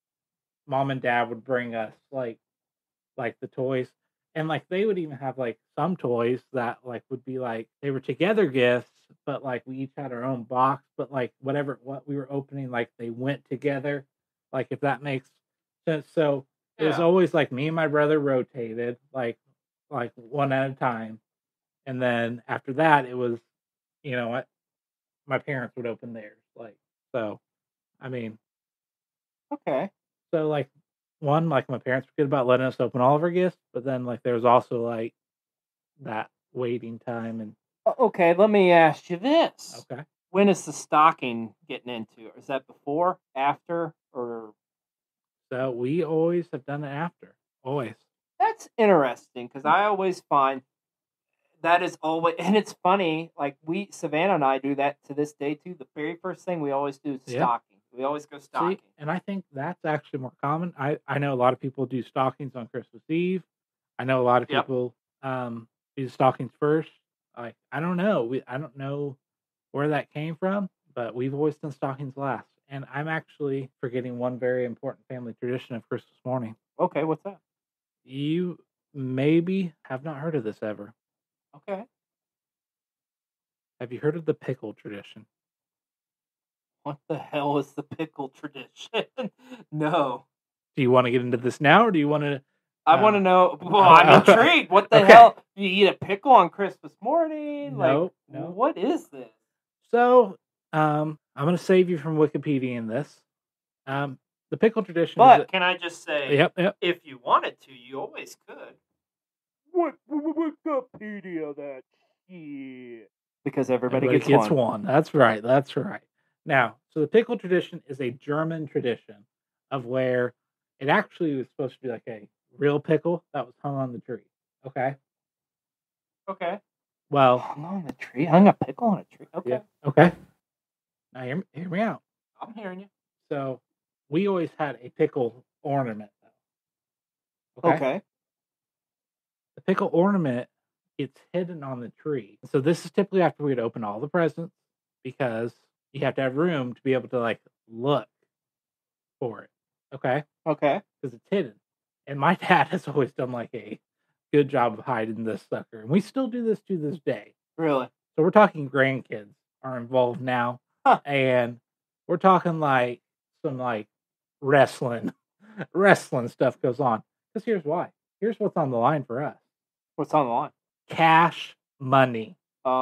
mom and dad would bring us like like the toys, and like they would even have like some toys that like would be like they were together gifts, but like we each had our own box, but like whatever what we were opening, like they went together, like if that makes sense. So it was Yeah. always like me and my brother rotated like like one at a time, and then after that it was, you know what, my parents would open theirs, like, so I mean, Okay. so like one, like my parents were good about letting us open all of our gifts, but then like there was also like that waiting time. And O- Okay. Let me ask you this: okay, when is the stocking getting into? Is that before, after, or? so we always have done it after, always. That's interesting because I always find that is always, and it's funny. Like we, Savannah and I do that to this day too. The very first thing we always do is Yeah. stocking. We always go See, stocking. and I think that's actually more common. I I know a lot of people do stockings on Christmas Eve. I know a lot of Yep. people um do stockings first. Like I don't know, we I don't know where that came from, but we've always done stockings last. And I'm actually forgetting one very important family tradition of Christmas morning. Okay, what's that? You maybe have not heard of this ever. Okay. Have you heard of the pickle tradition? What the hell is the pickle tradition? No. Do you want to get into this now, or do you want to? I Uh, want to know. Well, uh, I'm intrigued. What the okay. hell? You eat a pickle on Christmas morning? Like, No, no. what is this? So, um, I'm going to save you from Wikipedia in this. Um, the pickle tradition is. But A, can I just say, yep, yep. if you wanted to, you always could. What Wikipedia that shit? Because everybody, Everybody gets, gets one. one. That's right. That's right. Now, so the pickle tradition is a German tradition of where it actually was supposed to be like a real pickle that was hung on the tree. Okay. Okay. Well, Hung on the tree. Hung a pickle on a tree. Okay. yeah. Okay. Now hear, me- hear me out. I'm hearing you. So we always had a pickle ornament though. Okay. Okay. The pickle ornament gets hidden on the tree. So this is typically after we'd open all the presents, because you have to have room to be able to like look for it. Okay. Okay. Because it's hidden. And my dad has always done like a good job of hiding this sucker. And we still do this to this day. Really? So we're talking grandkids are involved now. Huh. And we're talking like some like wrestling, wrestling stuff goes on. Because here's why. Here's what's on the line for us. What's on the line? Cash money.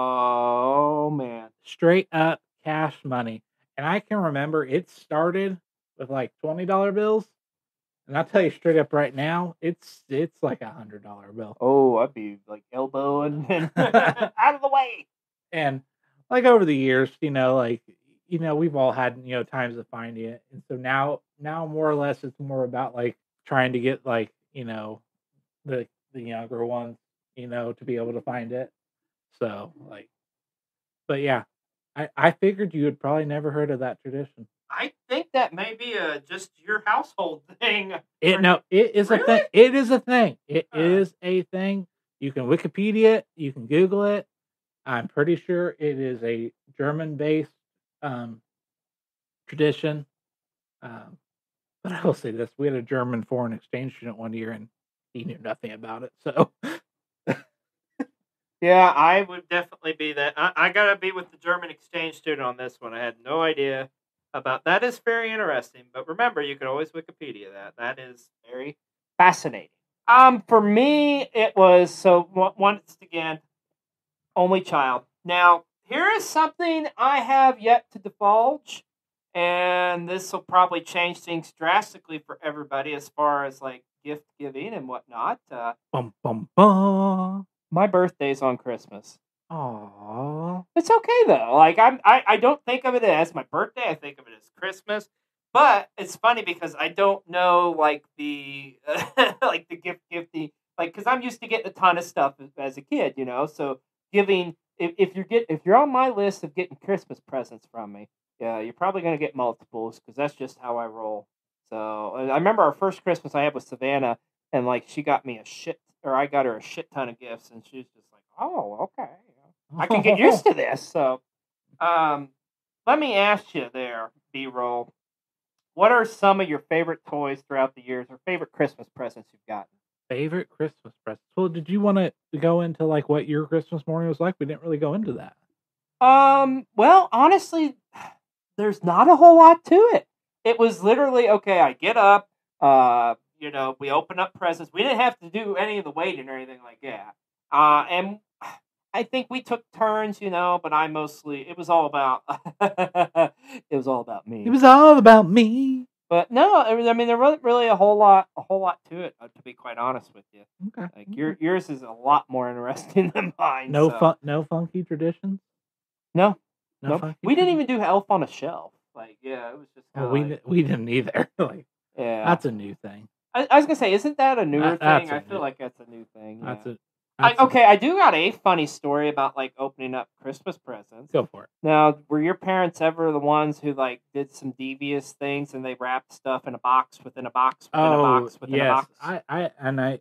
Oh man. Straight up cash money. And I can remember it started with like twenty dollar bills. And I'll tell you straight up right now, it's it's like a hundred dollar bill. Oh, I'd be like elbowing and out of the way. And like over the years, you know, like you know, we've all had, you know, times of finding it. And so now now more or less it's more about like trying to get like, you know, the the younger ones, you know, to be able to find it. So like but yeah. I, I figured you had probably never heard of that tradition. I think that may be a just your household thing. It no, it is Really? a thing. It is a thing. It Huh. is a thing. You can Wikipedia it. You can Google it. I'm pretty sure it is a German-based um, tradition. Um, but I will say this: we had a German foreign exchange student one year, and he knew nothing about it. So, Yeah, I would definitely be that. I, I gotta be with the German exchange student on this one. I had no idea about that. Is very interesting. But remember, you can always Wikipedia that. That is very fascinating. Um, for me, it was so on- once again, only child. Now, here is something I have yet to divulge, and this will probably change things drastically for everybody as far as like gift giving and whatnot. Uh, Bum bum bum. my birthday's on Christmas. Aww. It's okay though. Like I'm, I, I don't think of it as my birthday. I think of it as Christmas. But it's funny because I don't know like the like the gift gifting like because I'm used to getting a ton of stuff as, as a kid, you know. So giving if, if you're get if you're on my list of getting Christmas presents from me, yeah, you're probably gonna get multiples because that's just how I roll. So I remember our first Christmas I had with Savannah, and like she got me a shit or I got her a shit ton of gifts, and she was just like, "Oh, okay, I can get used to this." So, um, let me ask you there, B-roll. What are some of your favorite toys throughout the years, or favorite Christmas presents you've gotten? Favorite Christmas presents. Well, did you want to go into like what your Christmas morning was like? We didn't really go into that. Um, well, honestly, there's not a whole lot to it. It was literally okay. I get up, uh, you know, we open up presents. We didn't have to do any of the waiting or anything like that. Uh, and I think we took turns, you know, but I mostly it was all about it was all about me. It was all about me. But no, I mean, I mean, there wasn't really a whole lot, a whole lot to it. uh, To be quite honest with you, Okay. like okay. your yours is a lot more interesting than mine. No so. fun. No funky traditions. No, No nope. funky. We didn't tradi- even do Elf on a Shelf. Like, yeah, it was just. Well, Kinda we like, di- we didn't either. like yeah, that's a new thing. I, I was gonna say, isn't that a newer That- that's thing? a I feel new- like that's a new thing. Yeah. That's it. I, That's a- okay, I do got a funny story about like opening up Christmas presents. Go for it. Now, were your parents ever the ones who like did some devious things and they wrapped stuff in a box within a box within a Oh box within a yes, box? I I and I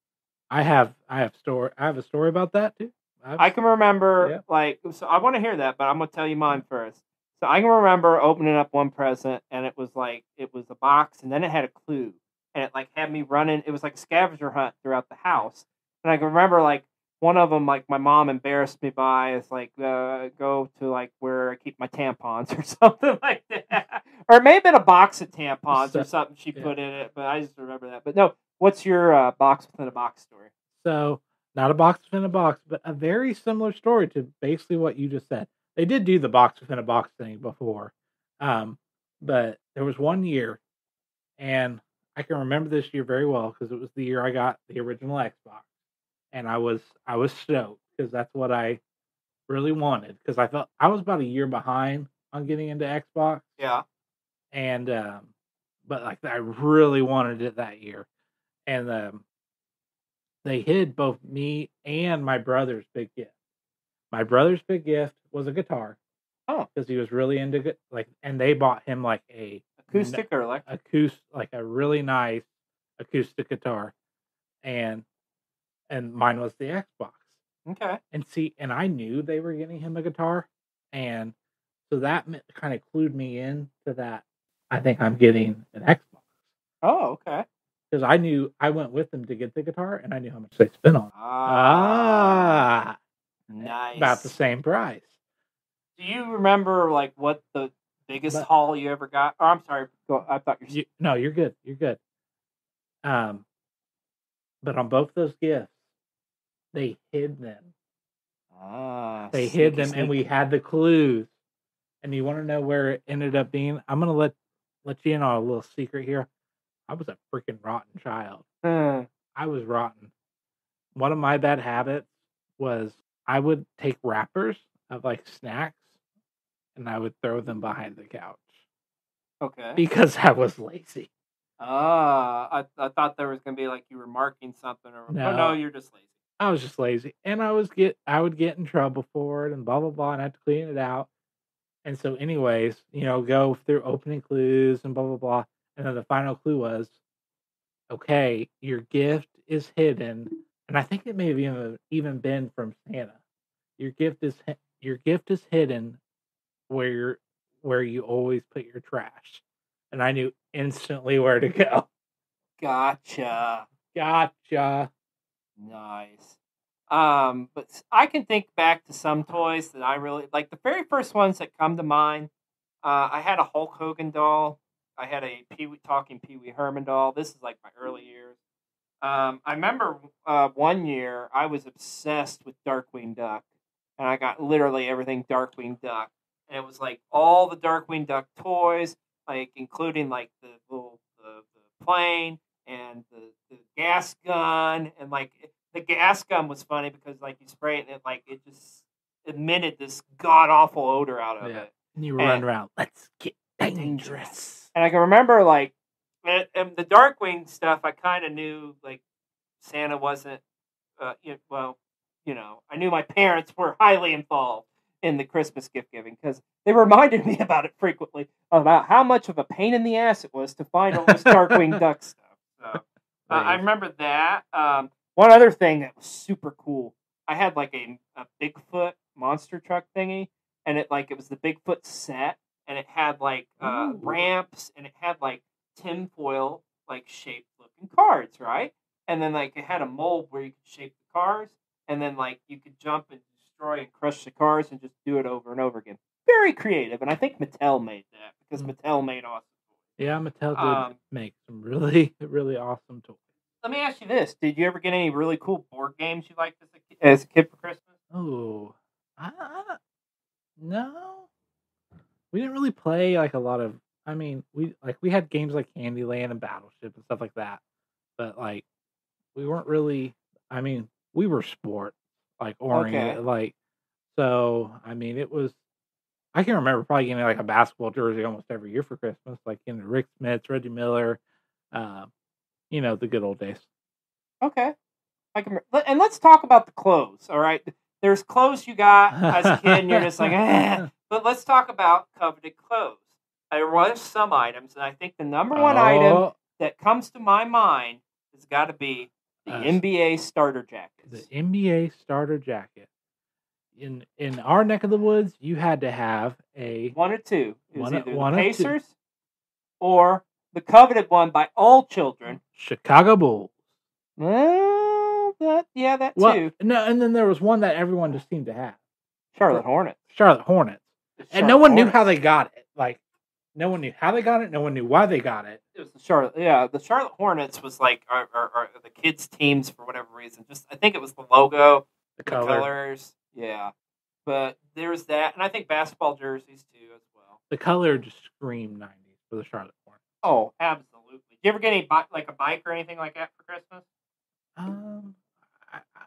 I have I have story I have a story about that too. I've, I can remember, Yeah. like, so I want to hear that, but I'm going to tell you mine first. So I can remember opening up one present, and it was like, it was a box, and then it had a clue. And it, like, had me running. It was like a scavenger hunt throughout the house. And I can remember, like, one of them, like, my mom embarrassed me by is, like, uh, go to, like, where I keep my tampons or something like that. Or it may have been a box of tampons or something she Yeah. put in it, but I just remember that. But no, what's your uh, box within a box story? So not a box within a box, but a very similar story to basically what you just said. They did do the box within a box thing before, um, but there was one year, and I can remember this year very well because it was the year I got the original Xbox, and I was I was stoked because that's what I really wanted because I felt I was about a year behind on getting into Xbox, Yeah. and um, but like I really wanted it that year, and um, they hid both me and my brother's big gift. My brother's big gift was a guitar. Oh. Because he was really into it. Like, and they bought him like a Acoustic or electric? acoustic, like a really nice acoustic guitar, and and mine was the Xbox. Okay. And see, and I knew they were getting him a guitar, and so that kind of clued me in to that. I think I'm getting an Xbox. Oh, okay. Because I knew I went with them to get the guitar, and I knew how much they spent on it. Ah, Ah, nice. about the same price. Do you remember like what the biggest But- haul you ever got? Oh, I'm sorry. Go, I thought you're. You, no, you're good. You're good. Um, but on both those gifts, they hid them. Ah, They sneaky, hid them, sneaky. and we had the clues. And you want to know where it ended up being? I'm gonna let let you in on a little secret here. I was a freaking rotten child. Hmm. I was rotten. One of my bad habits was I would take wrappers of like snacks, and I would throw them behind the couch Okay. because I was lazy. Ah, I I thought there was gonna be like you were marking something or. No. Oh no, you're just lazy. I was just lazy, and I was get I would get in trouble for it, and blah blah blah, and I had to clean it out. And so, anyways, you know, go through opening clues and blah blah blah, and then the final clue was, okay, your gift is hidden, and I think it may have even even been from Santa. Your gift is hi- your gift is hidden where you're, where you always put your trash, and I knew instantly where to go. Gotcha. Gotcha. Nice. Um, but s- I can think back to some toys that I really like. The very first ones that come to mind, uh, I had a Hulk Hogan doll. I had a Pee Wee talking Pee Wee Herman doll. This is like my early years. Um, I remember uh, one year I was obsessed with Darkwing Duck, and I got literally everything Darkwing Duck, and it was like all the Darkwing Duck toys, like including like the little the, the plane. and the, the gas gun, and like the gas gun was funny because like you spray it and it like it just emitted this god awful odor out of Yeah. it. And you were And- running around. Let's get dangerous. dangerous. And I can remember like and, and the Darkwing stuff. I kind of knew like Santa wasn't. Uh, you well, you know, I knew my parents were highly involved in the Christmas gift giving because they reminded me about it frequently about how much of a pain in the ass it was to find all this Darkwing Duck stuff. So uh, I remember that. Um, one other thing that was super cool, I had like a, a Bigfoot monster truck thingy, and it like it was the Bigfoot set, and it had like uh, Ooh. ramps, and it had like tinfoil like shaped looking cards, right? And then like it had a mold where you could shape the cars, and then like you could jump and destroy and crush the cars and just do it over and over again. Very creative, and I think Mattel made that because Mm. Mattel made awesome toys. Yeah, Mattel did Um, make some really, really awesome toys. Let me ask you this: did you ever get any really cool board games you liked as a, ki- as a kid for Christmas? Oh, I, I, no, we didn't really play like a lot of. I mean, we like we had games like Candyland and Battleship and stuff like that, but like we weren't really. I mean, we were sport like oriented, Okay. like so. I mean, it was. I can remember probably getting like a basketball jersey almost every year for Christmas, like in Rick Smiths, Reggie Miller, uh, you know, the good old days. Okay. I can, re- and let's talk about the clothes. All right, there's clothes you got as a kid, and you're just like, eh. But let's talk about coveted clothes. There was some items, and I think the number one item Oh, that comes to my mind has got to be the Uh, N B A starter jackets. the N B A starter jacket. In in our neck of the woods, you had to have a One or two. It was One of- either one the of two. Pacers or the coveted one by all children. Chicago Bulls. Well, that yeah, that Well, too. no, and then there was one that everyone just seemed to have. Charlotte Hornets. Charlotte Hornets. The And no Charlotte one knew Hornets. how they got it. Like, no one knew how they got it. No one knew why they got it. It was the Charlotte, yeah. The Charlotte Hornets was like our, our, our the kids' teams for whatever reason. Just I think it was the logo, The the color. colors, yeah. But there's that, and I think basketball jerseys too as well. The color just screamed nineties for the Charlotte Hornets. Oh, absolutely. Did you ever get any bi- like a bike or anything like that for Christmas? Um, I, I-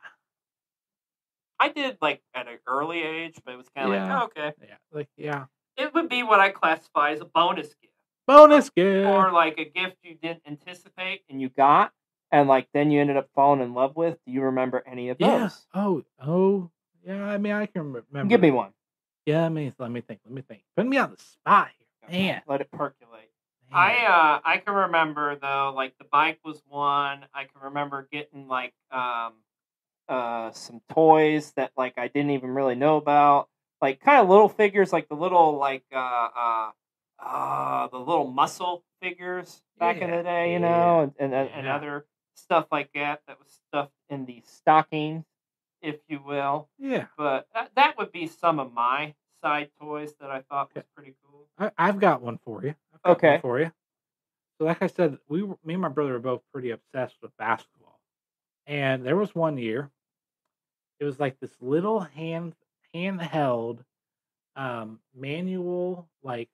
I did like at an early age, but it was kind of Yeah. like oh, okay. yeah, like yeah, It would be what I classify as a bonus gift, bonus gift. or like a gift you didn't anticipate and you got, and like then you ended up falling in love with. Do you remember any of those? Yeah. Oh, oh, yeah. I mean, I can remember. Give me one. Yeah, I mean, let me think. Let me think. Put me on the spot here, man. Let it percolate. man. I uh I can remember though, like the bike was one. I can remember getting like um uh some toys that like I didn't even really know about. Like kind of little figures, like the little like uh uh uh the little muscle figures back in Yeah, the day, you yeah, know, and and, and yeah. other stuff like that that was stuffed in the stockings, if you will. Yeah, But that, that would be some of my side toys that I thought was Okay. pretty cool. I, I've got one for you. I've got Okay. one for you. So, like I said, we were, me and my brother were both pretty obsessed with basketball, and there was one year. It was like this little hand handheld um, manual like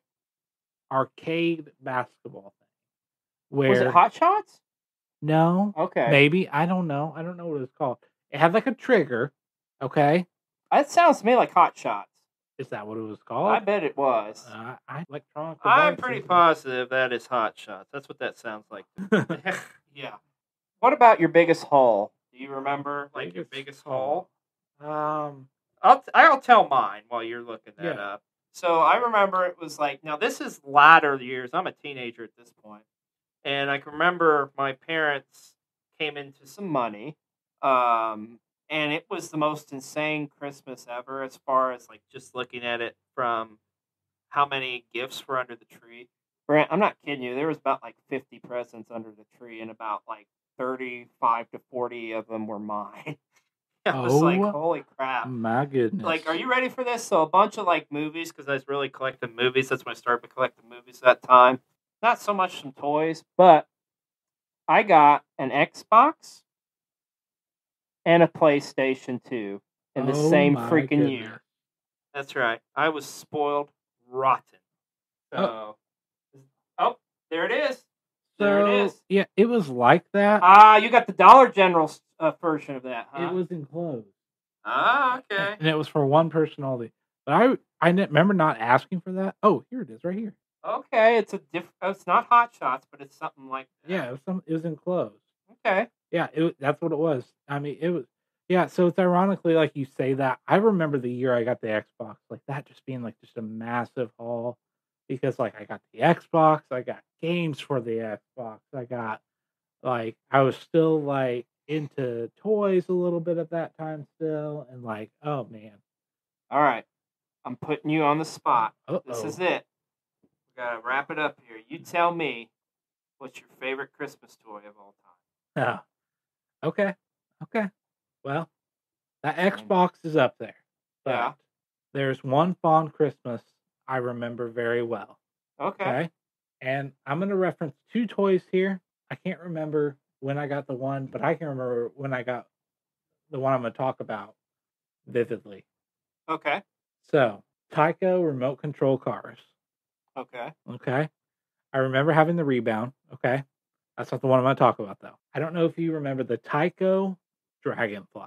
arcade basketball thing. Where Was it Hot Shots? No, Okay. maybe I don't know. I don't know what it's called. It had like a trigger. Okay, That sounds to me like Hot Shots. is that what it was I called? bet it was. Uh, I electronic. I'm devices. pretty positive that is Hot Shots. That's what that sounds like. Yeah. What about your biggest haul? Do you remember like your biggest haul? Um, I'll I'll tell mine while you're looking that Yeah. up. So I remember it was like now this is latter years. I'm a teenager at this point, and I can remember my parents came into some money, um, and it was the most insane Christmas ever as far as like just looking at it from how many gifts were under the tree. Brant, I'm not kidding you. There was about like fifty presents under the tree, and about like thirty-five to forty of them were mine. I was like, Oh. holy crap. my goodness. Like, are you ready for this? So a bunch of like movies, because I was really collecting movies. That's when I started collecting movies at that time. Not so much some toys, but I got an Xbox and a PlayStation two in the Oh same my freaking goodness. year. That's right. I was spoiled rotten. So, oh, there it is. There it is. Yeah, it was like that. Ah, you got the Dollar General uh, version of that, huh? It was enclosed. Ah, okay. And it was for one person only. But I I didn't remember not asking for that. Oh, here it is, right here. Okay, it's a diff. It's not Hot Shots, but it's something like that. Yeah, it was some. It was enclosed. Okay. Yeah, it was- that's what it was. I mean, it was. Yeah, so it's ironically like you say that. I remember the year I got the Xbox, like that just being like just a massive haul, because like I got the Xbox, I got games for the Xbox, I got like I was still like into toys a little bit at that time still, and like oh man, All right. I'm putting you on the spot. Uh-oh. This is it. We gotta wrap it up here. You tell me what's your favorite Christmas toy of all time. Oh, okay, okay. Well, that Xbox is up there. But Yeah. there's one fond Christmas I remember very well. Okay. Okay. And I'm going to reference two toys here. I can't remember when I got the one, but I can remember when I got the one I'm going to talk about vividly. Okay. So, Tyco remote control cars. Okay. Okay. I remember having the Rebound. Okay. That's not the one I'm going to talk about, though. I don't know if you remember the Tyco Dragonfly.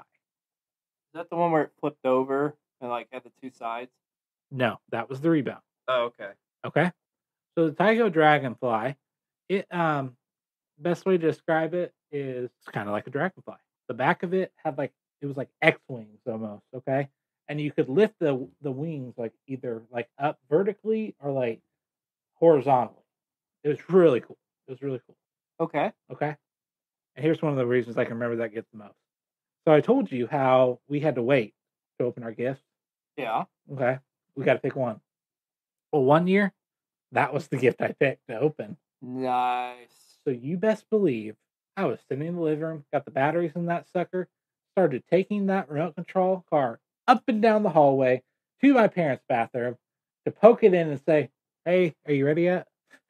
Is that the one where it flipped over and like had the two sides? No, that was the Rebound. Oh, okay. Okay. So the Tyco Dragonfly, it um best way to describe it is it's kind of like a dragonfly. The back of it had like it was like X wings almost, okay? And you could lift the the wings like either like up vertically or like horizontally. It was really cool. It was really cool. Okay. Okay. And here's one of the reasons I can remember that gets the most. So I told you how we had to wait to open our gifts. Yeah. Okay. We got to pick one. Well, one year, that was the gift I picked to open. Nice. So you best believe I was sitting in the living room, got the batteries in that sucker, started taking that remote control car up and down the hallway to my parents' bathroom to poke it in and say, "Hey, are you ready yet?"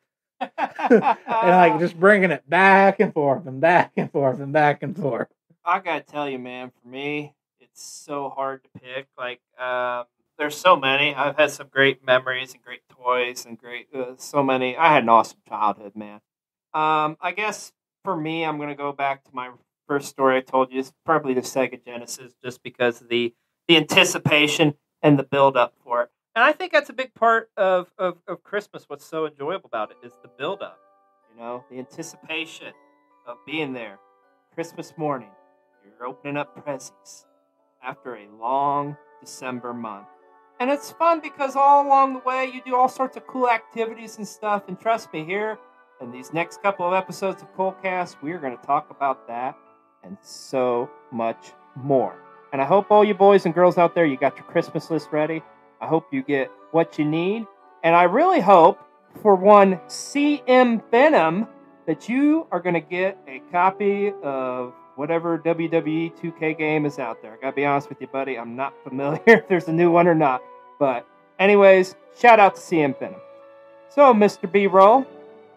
And like just bringing it back and forth and back and forth and back and forth. I gotta tell you, man, for me, it's so hard to pick. Like, um, there's so many. I've had some great memories and great toys and great, uh, so many. I had an awesome childhood, man. Um, I guess for me, I'm gonna go back to my first story I told you. It's probably the Sega Genesis, just because of the the anticipation and the build up for it. And I think that's a big part of, of, of Christmas. What's so enjoyable about it is the build up. You know, the anticipation of being there. Christmas morning, you're opening up presents after a long December month. And it's fun because all along the way, you do all sorts of cool activities and stuff. And trust me, here in these next couple of episodes of Coldcast, we're going to talk about that and so much more. And I hope all you boys and girls out there, you got your Christmas list ready. I hope you get what you need. And I really hope, for one C M Venom, that you are going to get a copy of whatever W W E two K game is out there. I got to be honest with you, buddy. I'm not familiar if there's a new one or not. But anyways, shout out to C M Venom. So, Mister B-Roll,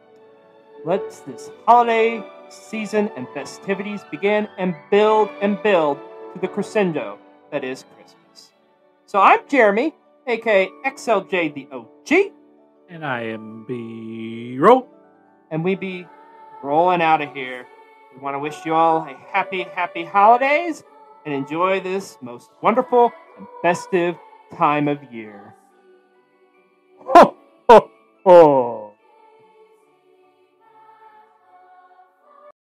let's this holiday season and festivities begin and build and build to the crescendo that is Christmas. So I'm Jeremy, a k a. X L J the O G. And I am B-Roll. And we be rolling out of here. We want to wish you all a happy, happy holidays and enjoy this most wonderful and festive time of year. Ho, ho, ho.